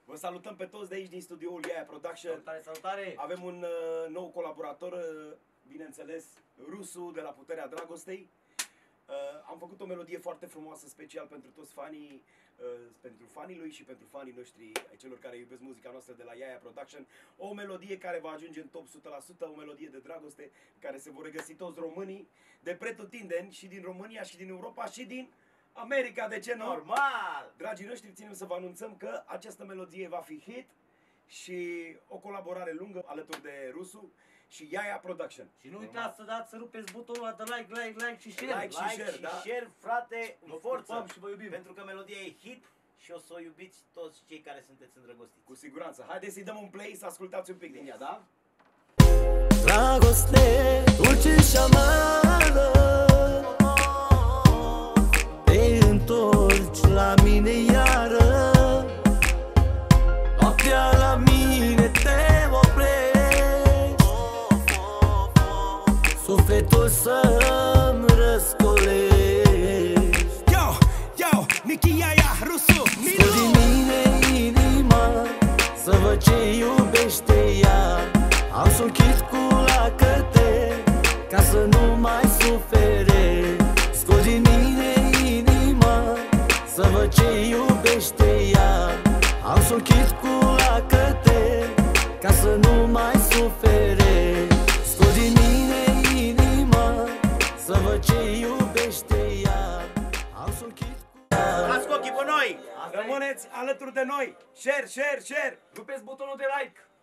Vă salutăm pe toți de aici din studioul Iaia Production. Salutare, salutare! Avem un nou colaborator, bineînțeles, Rusu de la Puterea Dragostei. Am făcut o melodie foarte frumoasă, special pentru toți fanii, pentru fanii lui și pentru fanii noștri, ai celor care iubesc muzica noastră de la Iaia Production. O melodie care va ajunge în top 100%, o melodie de dragoste, care se vor regăsi toți românii de pretutindeni și din România și din Europa și din America, de ce nu? Normal! Dragii noștri, ținem să vă anunțăm că această melodie va fi hit și o colaborare lungă alături de Rusu și Iaia Production. Și nu uitați să dați, să rupeți butonul ăla de like și share. Like și share, da? share, frate, în forță. Și vă iubim. Pentru că melodia e hit și o să o iubiți toți cei care sunteți îndrăgostiți. Cu siguranță. Haideți să-i dăm un play, să ascultați un pic din ea, da? Dragoste, dulce și amară, te întorci la mine iară. Noaptea la mine te oprești, sufletul să-mi răscolești. Yo, Nicky, Iaia, Rusu, Scot din mine inima, să văd ce iubește ea. Am să închid cu lacăte, ca să nu mai sufere. Scot din mine inima, să văd ce iubește ea. Am să închid cu lacăte, ca să nu mai sufere. Scot din mine inima, să văd ce iubește ea. Am să închid cu Dați cu ochii pe noi! Rămâneți alături de noi! Share, share, share! Rupeți butonul de like!